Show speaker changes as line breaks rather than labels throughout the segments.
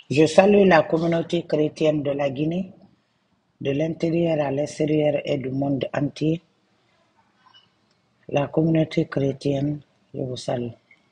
Je salue la communauté chrétienne de la Guinée, de l'intérieur à l'extérieur et du monde entier. La communauté chrétienne, je vous salue.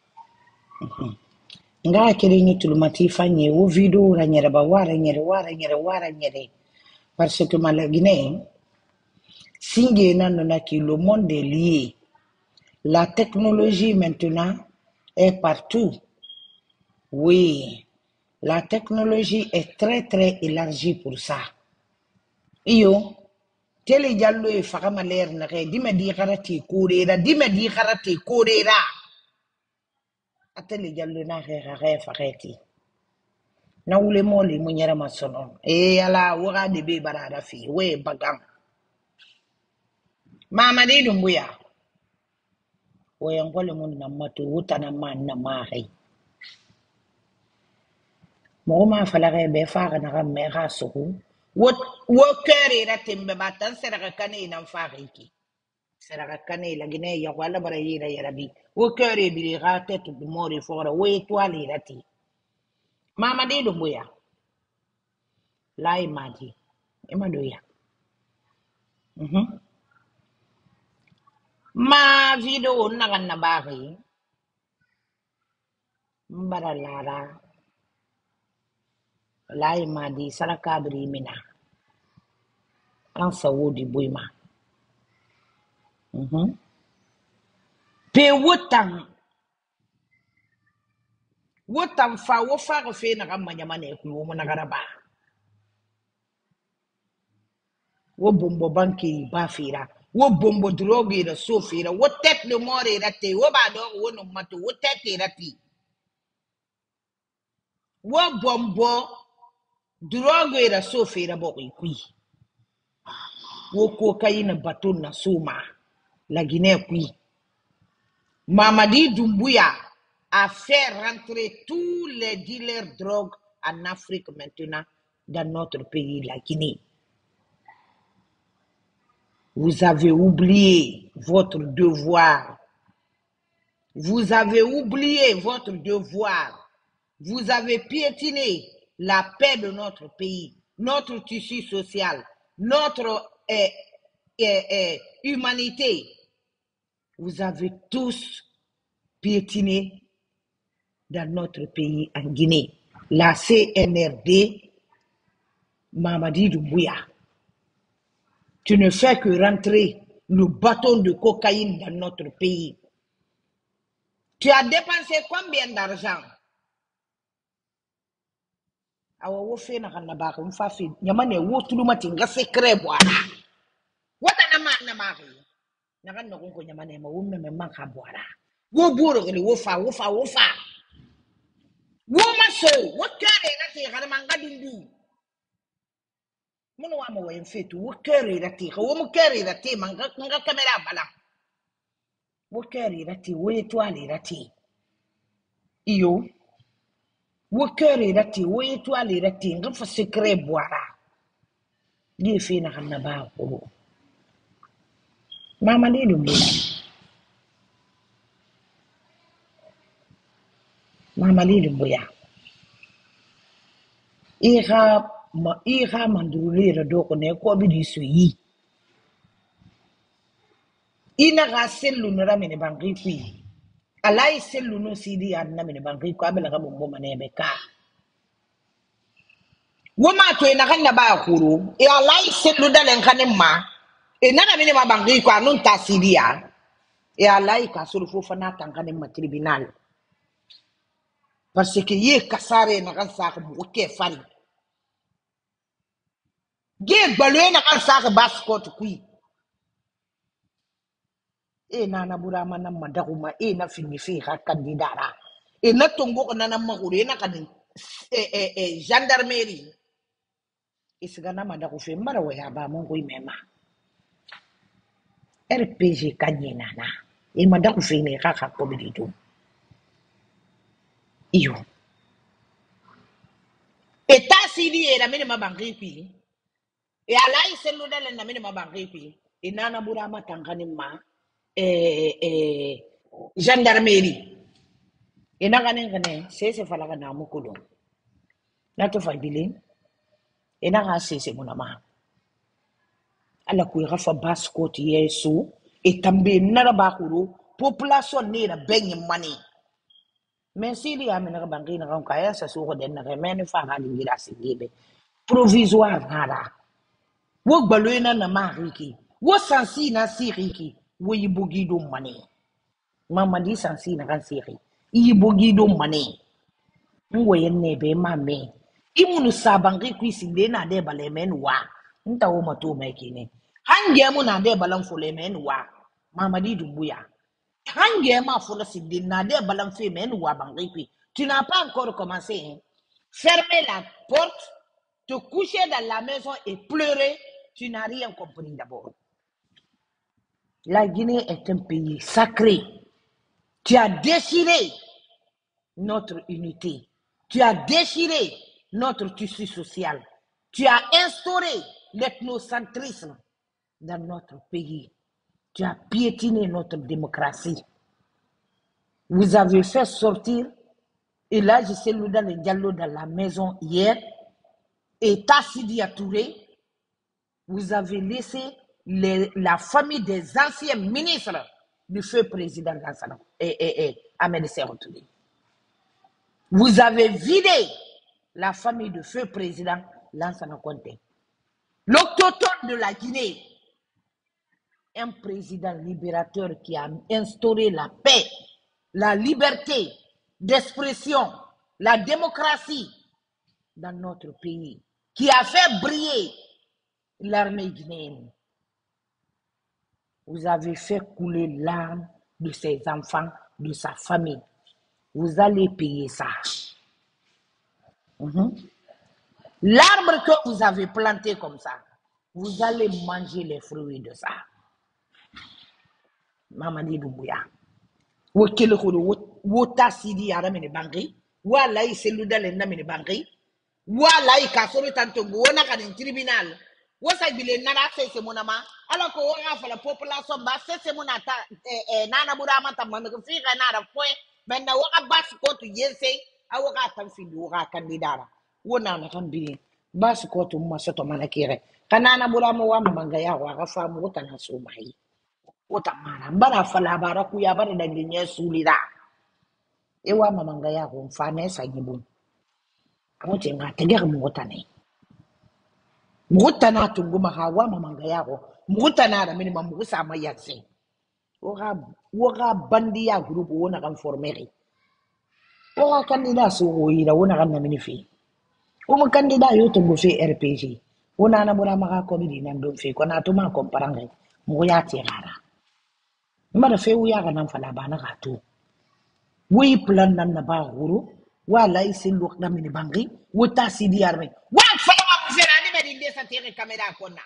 Nga kiri ni tulumati fanye wo video ranyere ba wara nyere parce que la Guinée singe nanona ki le monde est lié. La technologie maintenant est partout. Oui, la technologie est très très élargie pour ça. Iyo tele jallo e fakama leer na kay dima di kharati kurera atele jallo na khay fakati na wule moli mu nyara masono e ala waga de be barada fi we bagam mama de dumbuya o yan gole mun na matu wuta na man na mahi mo ma falaga be faga na me ga suku wo kere ra tembe batan sera kane na fagiki sera kane la Guinée ya wala bara yira ya rabi wo kere bi ga tetu du mori fora wo etwali rati mama de dumbuya lai maji emadoya ma video na kan na baki mbara lara lai madi saraka bri mina an sawo di boyma pe wotan fa wo fa ko fe na kan manyama ne ku wo na garaba wo bombo banki ba fira wo bombo drogue da so fira wo tet le more da te wo ba do wo no mato wo tet da ti wo bombo drogue da so fira bo ku wo cocaïne baton na soma la Guinée kui Mamadi Doumbouya a fait rentrer tous les dealers de drogue en Afrique maintenant dans notre pays, la Guinée. Vous avez oublié votre devoir. Vous avez oublié votre devoir. Vous avez piétiné la paix de notre pays, notre tissu social, notre humanité. Vous avez tous piétiné dans notre pays en Guinée. La CNRD, Mamadi Doumbouya, tu ne fais que rentrer le bâton de cocaïne dans notre pays. Tu as dépensé combien d'argent? Awa wo fe na kana ba ko fa fe nyama ne wo tuluma tinga secret boara wata na ma na ma na kan no ko nyama ne ma wo me man ka boara wo boro ko wo fa wo ma so wo kare na te kana manga dundu mun wa ma wayin fetu wo kare na te wo mu kare na te manga kamera bala wo kare na te wo etwale na te iyo wo kare na te wo etwale na te nga fa secret boara di fe na kana ba ko mama ni Doumbouya Mamadi Doumbouya iha mandurulera doko ne ko bi di so yi ina ga sellu no ramene bangi kui alai sellu no sidi anna mene bangi ko abela ga bombo manebe ka woma to ina kanna ba kuru e alai sellu dalen kanin ma e nana mene ma bangi ko anun ta sidi ya e alai ka suru fo fana tankanin ma tribunal parce que ye kasare na kan sa ko ke fari ge balwe na kan sa ka baskot kui e nana burama na madaguma e na finifi ha kandidara e na tongo na na magure na kan gendarmerie isigana madagu fe mara we aba mongo imema RPG kanyina na e madagu fe ne ka ko biditu iyo e ta sidi e na mini mabangi pi e alai selu dale na mini mabangi pi e nana burama tangani ma gendarmerie ina ganin gane sai falaga na muku don na to fa bilin e na ga sese munama ala ku ga fa baskot yesu e tambe na ba kuru population ne na benyi mani men sidi ya men ga bangi na ka ya sa so den na men fa ga dingira sigebe provisoire nada wo gbaloina na mariki wo sansi na siriki wo yibugido mani mama di sansi na kan siri yibugido mani ngwe ne be mame imunu sabangi kwisinde na de balemen wa nta wo mato mekini hange mu na de balan fulemen wa mama di dubuya hange ma fula sinde na de balan femen wa bangi kwi tu n'as pas encore commencé hein? Fermer la porte, te coucher dans la maison et pleurer, tu n'as rien compris d'abord. La Guinée est un pays sacré. Tu as déchiré notre unité. Tu as déchiré notre tissu social. Tu as instauré l'ethnocentrisme dans notre pays. Tu as piétiné notre démocratie. Vous avez fait sortir, et là je sais dans le dialogue dans la maison hier, et Tassidi Touré, vous avez laissé la famille des anciens ministres du feu président Lansana et Ahmed Serrou Touré. Vous avez vidé la famille du feu président Lansana Conté. L'autochtone de la Guinée, un président libérateur qui a instauré la paix, la liberté d'expression, la démocratie dans notre pays, qui a fait briller l'armée guinéenne. Vous avez fait couler l'âme de ses enfants, de sa famille. Vous allez payer ça. L'arbre que vous avez planté comme ça, vous allez manger les fruits de ça. Mamadi Doumbouya. Wokele kodo wota sidi ara mene bangri. Wala i seluda lenda mene bangri. Wala i kasoro tantongo wona kanin tribunal. Wosa bile nana sese monama. Alors que on a fait la population ba sese monata nana burama tamame ko fi nana foi. Maintenant waka bas ko to yense awaka tan fi waka kandidara. Wona na kan bile bas ko to mo soto manakire. Kanana burama wa manga ya wa famu wota na so mai. Wota mara mbara fala bara ku ya bara danginye sulira. Ewa mamanga ya ko mfane sa nyibu. Amote nga teger mo wota ne. Mutana tunguma hawa mamanga yako mutana da minimum musa mayatse woga bandi ya group wona kan formeri woga kandida so woira wona kan na minifi o mo kandida yo to fi RPG wona na mura maka ko bi nan do fi ko na to ma komparanga mo ya tirara mara fe wuya ga nan fala bana ga to wi plan nan na ba guru wala isin lok na mini bangi wota sidi arme wa fa ma fera ni me di sa tere kamera kona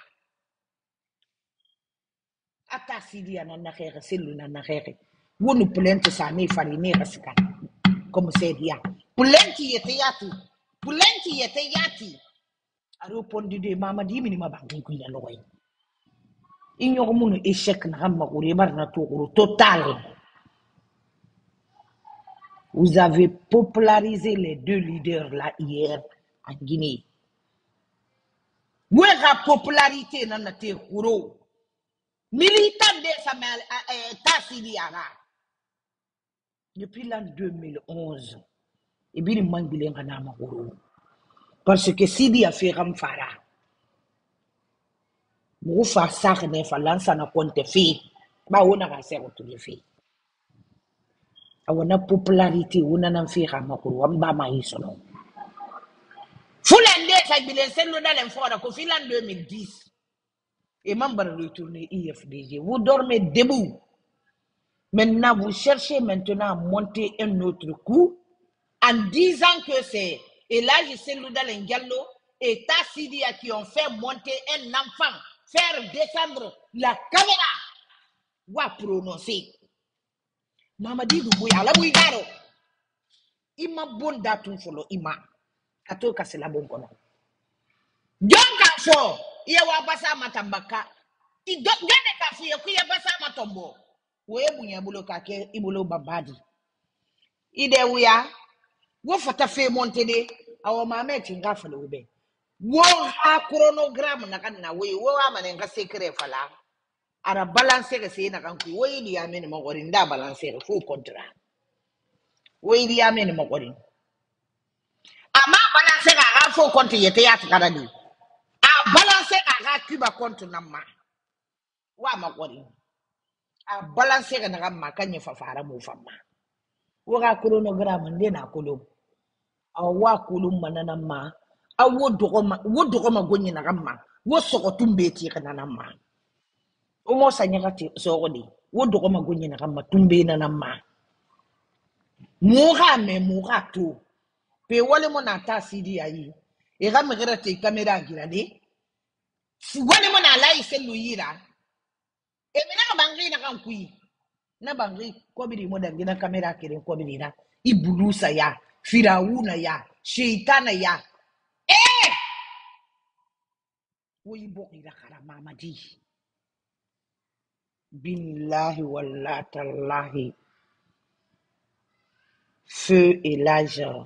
ata sidi ya na xexe selu na xexe wonu plainte sa ni farine rasika comme c'est dia plainte yete yati a répondu de mama di mini ma bangi ku ya loy igno munu échec na hamma ko rebar na to total. Vous avez popularisé les deux leaders là hier en Guinée. Où est la popularité dans notre courant? Militant de Samuel Tassiliara. Depuis l'an 2011, et bien, il manque de parce que Sidi a fait Ramfara. Moufa Sarne Falansa na compte fait. Bah, on a rassé autour de fait. On a popularité, on a fait Ramakuru, on va maïsono. Foulende, ça a été celle dans l'infora, qu'au fil en 2010. Et membre retourné IFDG. Vous dormez debout. Maintenant, vous cherchez maintenant à monter un autre coup en disant que c'est Elage Selouda Lengallo et Tassidia qui ont fait monter un enfant, faire descendre la caméra. Ou à prononcer. Mamadi Doumbouya, la Bouigaro. Ima bon datum follow Ima. Kato Kasela Bonkono. John Kafo, iya wabasa matambaka. Gane kafu ya kuya basa matombo. We bunya bulo kake ibulo babadi. Ide wuya, wo fata fe montede, awo mame tinga fala ube wo ha chronogram na kan na we wo ama ne nga secret fala ara balance ga se na kan ku wo ili ya meni magori nda balance ga fu kontra wo ili ya meni magori ama balance ga fu kontra yete ya tikara di a balance ga kuba kontra na ma wa magori a balance ga na ma kan ya fafara mu famma wo ga chronogram ndi na kulum awa kulum manana ma awo dogoma gonyi na gamma wo soko tumbe ti kana na ma o mo sanya gati soko di wo dogoma gonyi na gamma tumbe na ma muga me muga to pe wale mo na ta sidi ayi e ga me gara te kamera gira de si wale mo na lai selu yira e me na bangi na kan kui na bangi ko bi mo da gina kamera kire ko bi na ibulusa ya firawuna ya sheitana ya woyi boki la kara mamadi billahi wallahi tallahi feu Elijah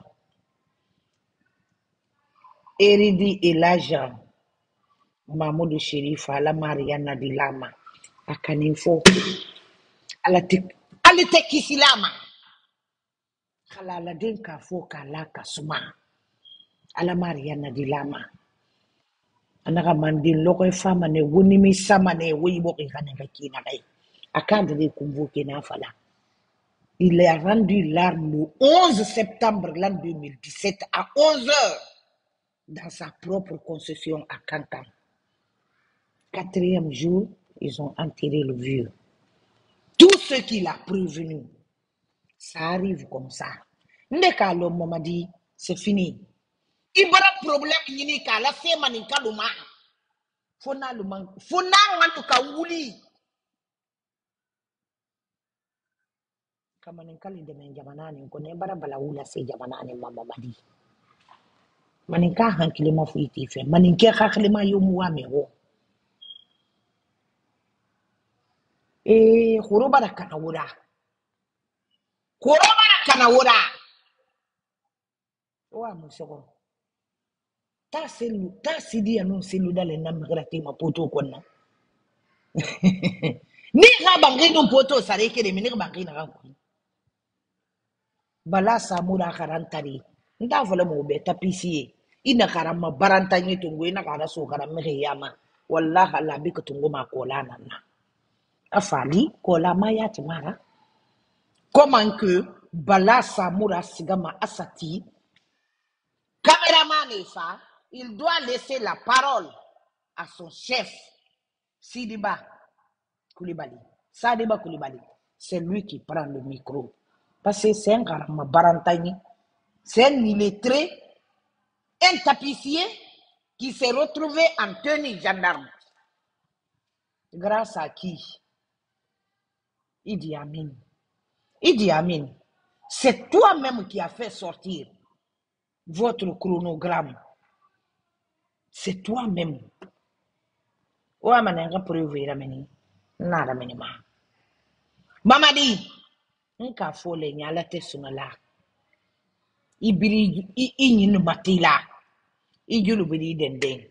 eridi Elijah Mamadou Sherifa la Mariana Dilama akaninfo alite kisilama khala den ka fo kala kasuma ala Mariana Dilama anaka mandin loko fama ne woni mi sama ne woyi boki kana kina kai akande de convoquer na fala. Il est rendu l'arme le 11 septembre l'an 2017 à 11 heures dans sa propre concession à Kankan. 4e jour, ils ont enterré le vieux. Tout ce qu'il a prévenu, ça arrive comme ça. Ndeka lo momadi, c'est fini. Ibara problème yini ka la sema ni kaluma. Fona nganu ka wuli. Kama ninkali de jamanani ko ne bara bala wula se jamanani mamadi. Maninka hankilima fu itife maninke hakilima yomuwa mewo khurobara kana wura wa musoko ta sidi anu selu dale na migrate ma poto konna ni ga bangi no poto sare kere mi ni bangi na kan bala samura karantari nda fala mo be tapisiye ina karama baranta ni tungo ina kara so karama yama wallahi Allah bi ka tungo ma kola nan na afali kola ma ya timara comment que bala samura sigama asati caméraman et ça il doit laisser la parole à son chef Sidiba Koulibaly. Sadiba Koulibaly, c'est lui qui prend le micro. Parce que c'est un garama barantani, c'est un illettré, un tapissier qui s'est retrouvé en tenue gendarme. Grâce à qui? Idi Amin. Idi Amin, c'est toi-même qui as fait sortir votre chronogramme. C'est toi-même. Ouah, manenga preuve rameni. Na rameni ma. Mamadi, nka fole nyala te sunala. Ibiri inyin matila. Ijulu biri denden.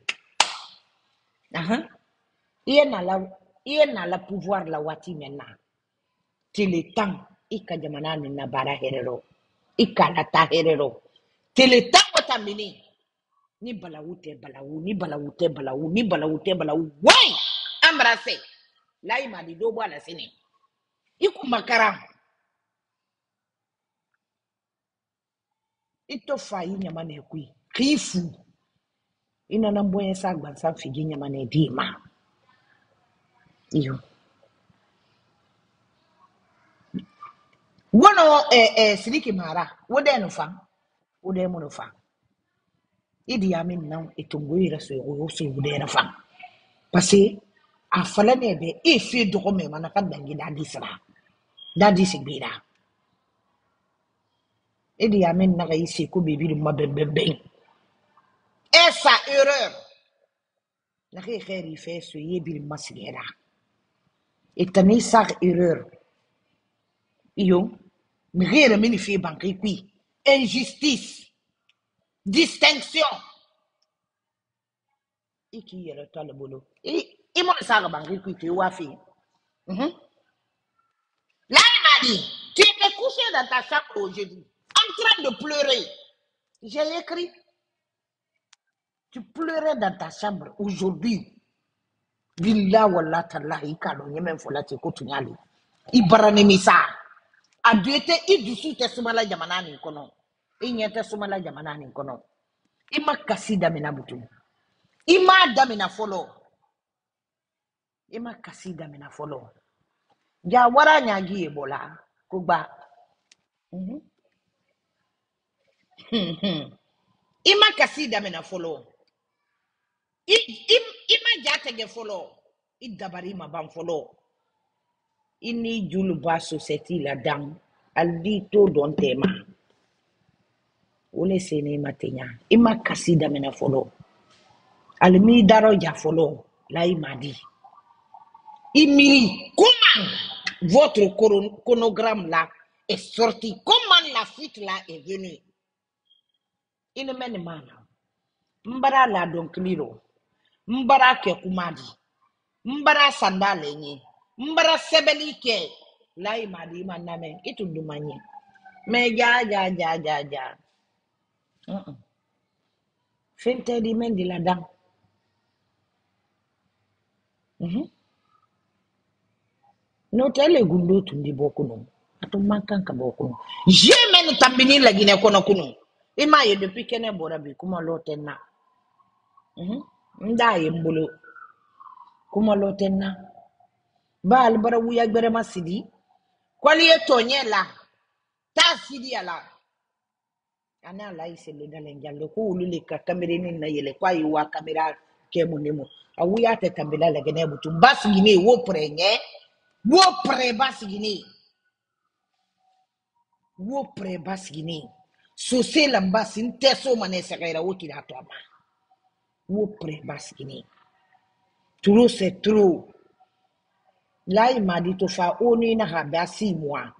Iye na la pouvoir la wati mena. Télétan, ika jamana na bara herero. Ika la ta herero. Télétan wata mini. Ni balawute balawu, ni balawute balawu, ni balawute balawu. Ouais! Embrassé. Là, il m'a dit, do bois la sine. Iku makara. Ito fa yi nyamane kui. Kifu. Ina namboye sa gbansa figi nyamane di ma. Iyo. Wono Sidiki Mara. Wode no fa. Wode mo no fa. Idi Amin nan etongo ira so wode no fa. Parce que a fala nebe e fi do me manaka dangi dadi sra. Dadi sigbira. Idi Amin na ga isi ko bibi ma bembembe. Et sa erreur. La khairi fait so yebil masgera. Et tani sa erreur. Iyo, migere mini fi banki kui. Injustice. distinction. Et qui est le temps le boulot. Et moi, ça va récupérer ou à faire. Là, il m'a dit, tu étais couché dans ta chambre aujourd'hui, en train de pleurer. J'ai écrit, tu pleurais dans ta chambre aujourd'hui. Billah wallah tallah, il kalo nyeme fola te kotunyali. Ibarane misa. Aduete idusu te sumala jamanani kono. Inyete sumala jamanani kono. Ima kasi damina butu. Ima damina follow. Ima kasi damina follow. Ja wara nyagi ebola. Kuba. Ima kasi damina follow. Ima jatege follow. Idabari ma ban follow. Ini juluba society la dang. Aldito don tema. Ole sene matenya. Ima kasi damina follow. Almi daro ja follow. La imadi. Imiri. Comment votre chronogramme là est sorti? Comment la fuite là est venue? Il mène mana. Mbara la donc liro. Mbara ke kumadi. Mbara sandale nye. Mbara sebeli ke. La imadi maname. Itu dumanye. Me ja. Fente di men di la dang. No tele gundo tundi bokuno. Ato mankan ka bokuno. Je men tambini la gine kono kuno. Ima ye depuis kene borabi kuma lotenna. Nda ye mbolo. Kuma lotenna. Ba albara wuya gbere masidi. Kwali ye tonye la. Ta sidi ala. Ana la ise le dalenjalo ko ulule ka kamera ni na yele kwa yiwa kamera ke munemo. Awuya te tambila la gene butu. Bas gine wo prenye. Wo pre bas gine. Wo pre bas gine. So se lambas inte so manese kaira woki da to ama. Wo pre bas gine. Trop c'est trop. Là, il m'a dit, oni na haba 6 mois.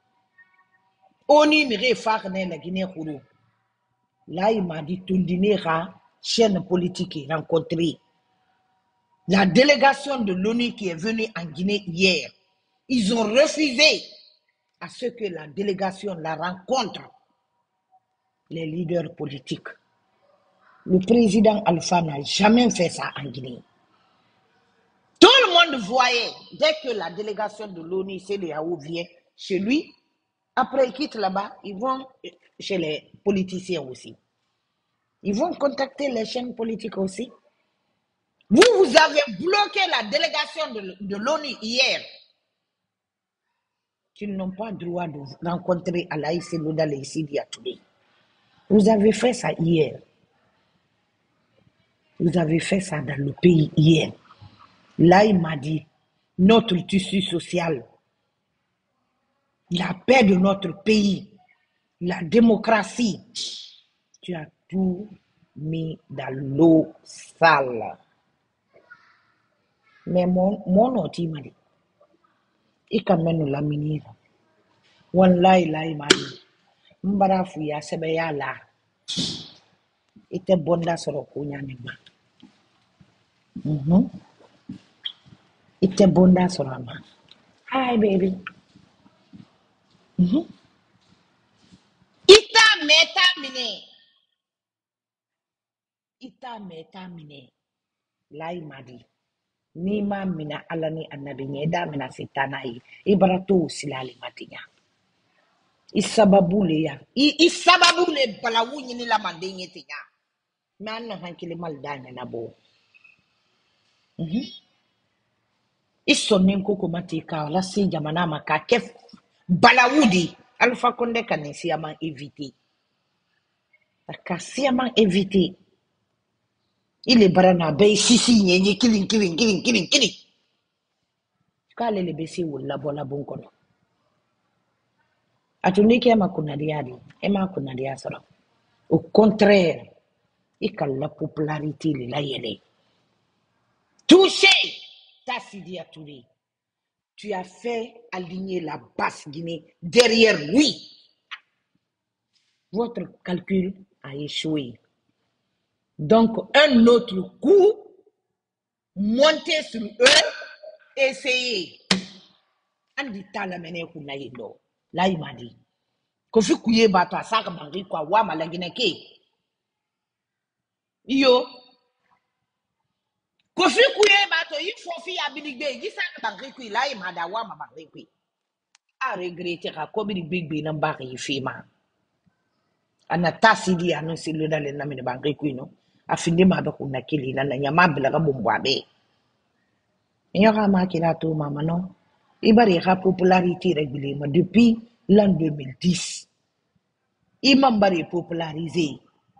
Oni mire faire la Guinée Kourou. Là, il m'a dit, Tundinera, chaîne politique, rencontré la délégation de l'ONU qui est venue en Guinée hier. Ils ont refusé à ce que la délégation la rencontre les leaders politiques. Le président Alpha n'a jamais fait ça en Guinée. Tout le monde voyait, dès que la délégation de l'ONU, CEDEAO, vient chez lui, après ils quittent là-bas, ils vont chez les politiciens aussi. Ils vont contacter les chaînes politiques aussi. Vous avez bloqué la délégation de l'ONU hier. Ils n'ont pas le droit de rencontrer Alaïs Selouda et Sidi Atoulé. Vous avez fait ça hier. Vous avez fait ça dans le pays hier. Là, il m'a dit, notre tissu social, la paix de notre pays, la démocratie, tu as tout mis dans l'eau sale. Mais mon oti m'a dit, il quand même la minir. Wallahi la il m'a dit, mbara fuya sebe ya la. Ite bonda soro kunya nima. Ite bonda soro ma. Hi baby. Ita meta mine. La il m'a dit. Ni ma mina alani annabi nyeda mina sitana yi. Ibarato silali matinya. Isababule ya. Isababule balawu nyini la mandenye tinya. Mana hankili maldanya na bo. Isonne koko matika la si jamana maka kef balawudi Alpha Condé kanesi ama éviter. Kasi ama éviter. Il est barana be sisi nyenye killing. Kale le besi wala bola bonkono. Atuniki ama kunadiadi, ema kunadia sara. Au contraire, la popularité la yele. Touché, Tassidi Atoulé. Tu as fait aligner la basse Guinée derrière lui. Votre calcul a échoué. Donc, un autre coup, monter sur eux, essayer. Andi tala mene kuna yendo. Là, il m'a dit. Kofi kuye bato asaka bangi kwa wa malagine ke. Yo. Kofi kuye bato yi fofi abiligbe. Yi saka bangi kui. Là, il m'a dit wa ma bangi kui. A regretter ka kobi di big bi nan baki yi fima. Ana tasidi anu silu da le namine bangi kui no. Afinde ma be kuna kili na nyama bila ka bombo abe. Nyoka ma kila to mama no. Ibari ka popularité régulée depuis l'an 2010. Imambari popularisé.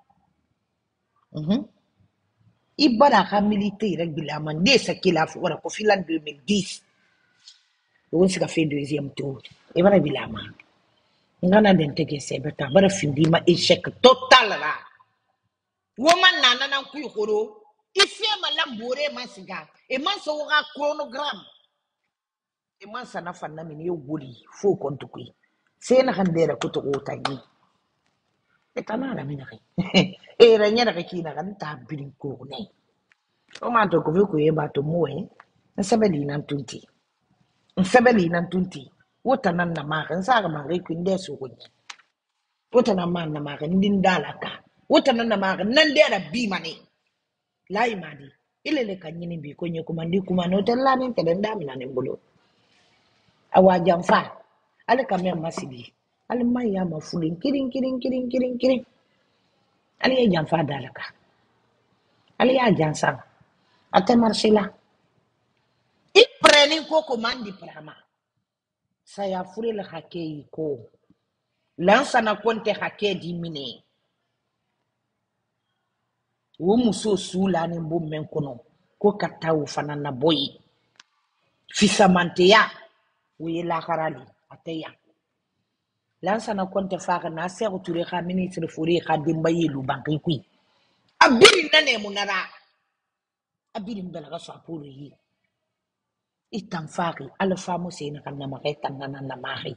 Ibara ka milité régulièrement dès ce qu'il a fait pour l'an 2010. On s'est fait deuxième tour. Ibara bilama. Ngana d'intégrer c'est beta bara findi ma échec total là. Woman nana nan kuy horo. Ife ma lambore man siga. E man so ra chronogramme. E man sana fanna mini yo woli fo kontu kuy. C'est na kandera kuto ko tanyi. E tanara mina kai. E ranya da kaki na kan ta bilin ko ne. O ma to ko ku ye ba to mo e. Nsabeli nan tunti. Nsabeli nan tunti. Wota nan na ma kan sa ga ma rai kun de so ko. Wota nan ma na ma kan din dalaka. Wota nan na ma kan nan de da bi mane. Lai madi. Ile le kan yini bi ko nye kuma ndi kuma no tella ni te den damina ne mbolo. Awa jamfa. Ale kamem masidi. Ale maya ma fulin kiring. Ali ya jamfa dalaka. Ali ya jansan. Ate marsila. I preni ko komandi prama. Saya fure le hake ko. Lansa na konte hake di mine. Wo muso sula ni mbo menkono. Ko kata ufana na boy. Fisa manteya. Uye la karali. Ateya. Lansa na konte faka na se uture ka ministre fure ka dimba yelu banki kui. Abiri nane munara. Abiri mbela ka swapuru yi. Itan faki. Ala famo se na kanna maketa na mahi.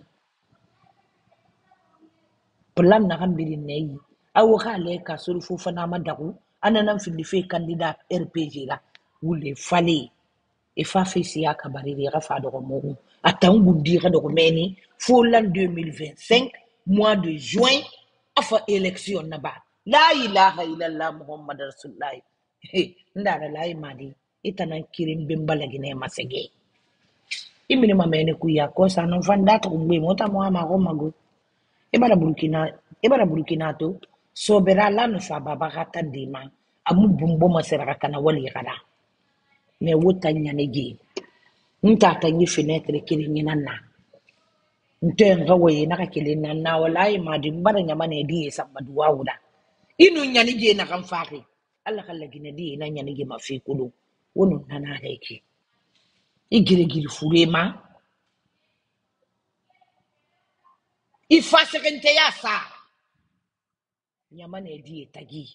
Pelan na kambiri nei. Awo ka le ka suru fufa na madaku. Ananam filife candidat RPG la. Wule fale. E fa fesi ya kabari de rafa de romo. Atan gundi ka de romeni. Fo l'an 2025. Mois de juin. Afa élection na ba. La ilaha illallah Muhammad Rasulullah. Ndara la imadi. Itanan kirim bimbala gine masege. Imini mamene kuya kosa non fandata kumbe mota mo ama ko mago. Ebara Burkina to sobera la no fa baba gata dema amu bumbo masera kana wali kada me wota nyane ge nta ta nyi fenêtre kiri nyina na nte ngawe na ka kele na wallahi ma di mbara nyama ne di samba duwa wuda inu nyane ge na kan faki Allah kala gine di na nyane ge mafi kudu wono nana heki igire giri furema ifase kente ya sa nyama ne di tagi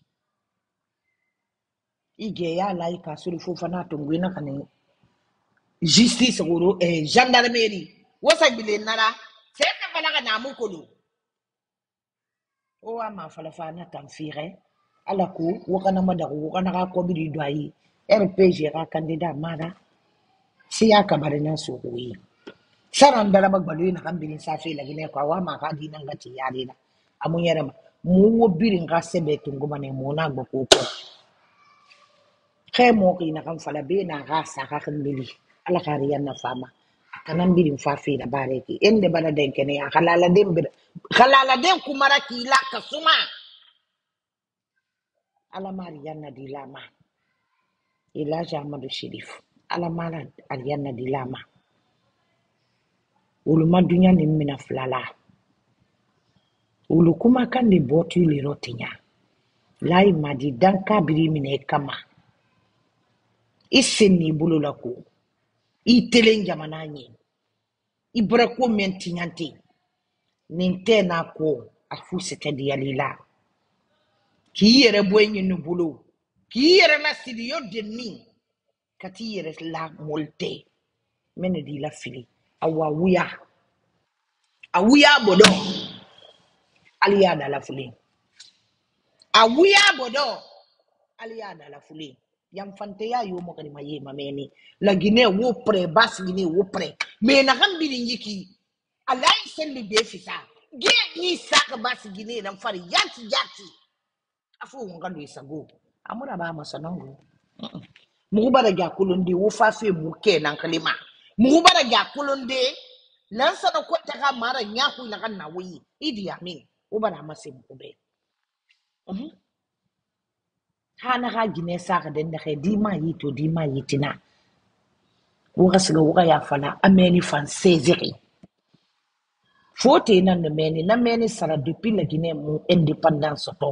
ige ya lai ka suru fofa na tongwe na kane justice goro gendarmerie wasa bile nara sai ka fala ka namu kolo o wa ma fala fa na tamfire ala ko wakana madago wakana ka ko bi do ayi RPG ka candidat mara si ya ka bare na so ko yi saran dara magbalu na kan bilin safi la gine ko wa ma ka di nan gati yare na amun yare ma mu wo birin ka sebe tungo ne mo na gbo ko kay mo ki na kan fala be na rasa ka kan bili ala kariyan na fama kanan birin fafi da bare ki ende bana den kene ya halala den kumara ki la kasuma ala mariyan na dilama ila jamadu shirif ala mara ariyan na dilama uluma dunya ni mina flala ulu kuma kan de botu le rotinya lai madi dan kabiri mine kama isenni bulula ko itelen jamana nyi ibra ko mentinyante ninte na ko afu sete dialila ki yere boyenyi no bulo ki yere na sidiyo denni kati yere la molte mene di la fili awa wuya bodo aliya da la fili wuya bodo aliya da la fuli yam fante ya yo mo kadi maye mameni la Guinée wo pre bas Guinée wo pre me na kan bidin yiki alai selli be fisa ge ni saka bas Guinée nan fari yati yati afu ngando isago amuna ba masanango mugu bara ga kulunde wo fa fe mu ke nan kalima mugu bara ga kulunde lan sana ko ta ka mara nya ku na kan na wi idi amin wo bara mase mu be hana ga gine saka den da di ma yi to di ma yi tina wo ga siga wo ga ya fala ameni fan sezeri fote nan ne meni na meni sara depuis la Guinée mu indépendance to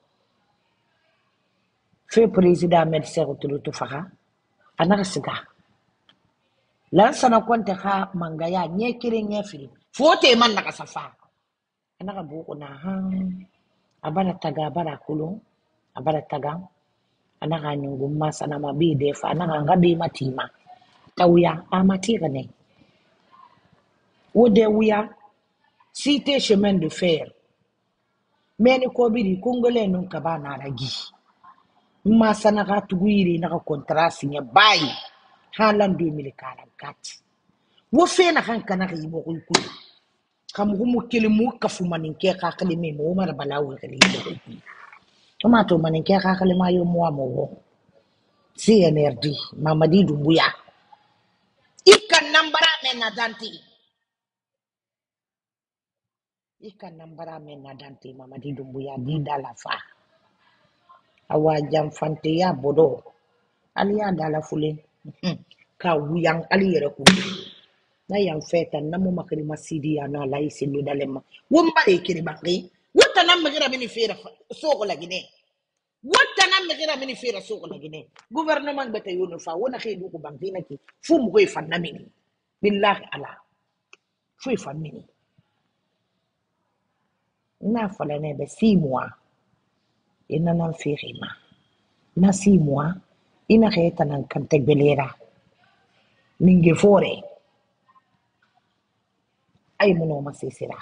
fe président med sero to faka anaka siga lan sana kwanta ka mangaya nye kire nye fili fote man naka safa anaka buko na ha abara taga abara kulo abara taga anaka nyungu masa na mabide fa anaka ngabe matima tawya amatira ne wode wuya cité chemin de fer meni ko biri congolais nun ka ba na ragi masa na ka tuguyiri naka contrat signé bayi halan 2044 wo fe na kan kana yi mo ko kam gumu kele mu kafu manin ke ka kale me mo mara balawo kale yi ko tomato manin ke ka kale ma yo mo mo CNRD Mamadi Doumbouya ikan nambara men na danti ikan nambara men na danti Mamadi Doumbouya di dala fa awa jam fante ya bodo aliya dala fule ka wuyang ali yere ku na yang feta na mo makri masidi ya na lai silu dalema womba e kiri bakri wata nan magira mini fera soko la gine wata nan magira mini fera soko la gine gouvernement beta yono fa wona khidu ko banki naki fu mu koy fan namini billahi ala fu fan mini na fala ne be 6 mois ina nan firima na 6 mois ina kheta nan kante belera ninge fore ay mono masisira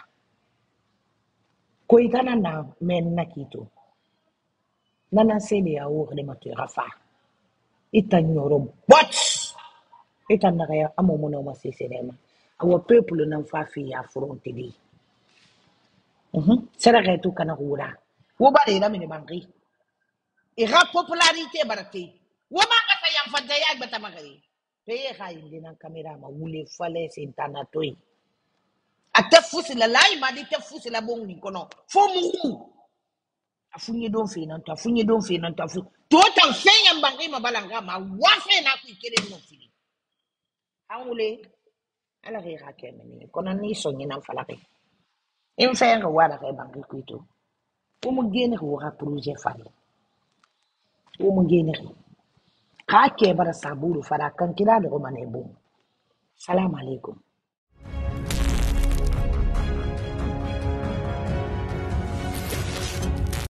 ko itana na men nakito nana sede ya wo de matu rafa itanyoro bot itanaka ya amo mono masisira ma awo peuple nan fa fi ya fronte di sera retu kana hura wo bare na mini bangi e ra popularité barate wo ma ka fa yam fanta ya bata magari pe e ha indi nan kamera ma wule fale se tanatoi ate fusi la lai ma di te fusi la bon ni kono fo mu afunye don fe nan to afunye don fe nan to afu to tan fe yam bangi ma balanga ma wa fe na ku kere no fili anwule ala re ha ke meni kono ni so ni nan fala ke in fe nga wala ke bangi ku to o mo gene ko ha projet fali o mo gene ka ke bara saburu fara kan kila da ko mane bo salam alaikum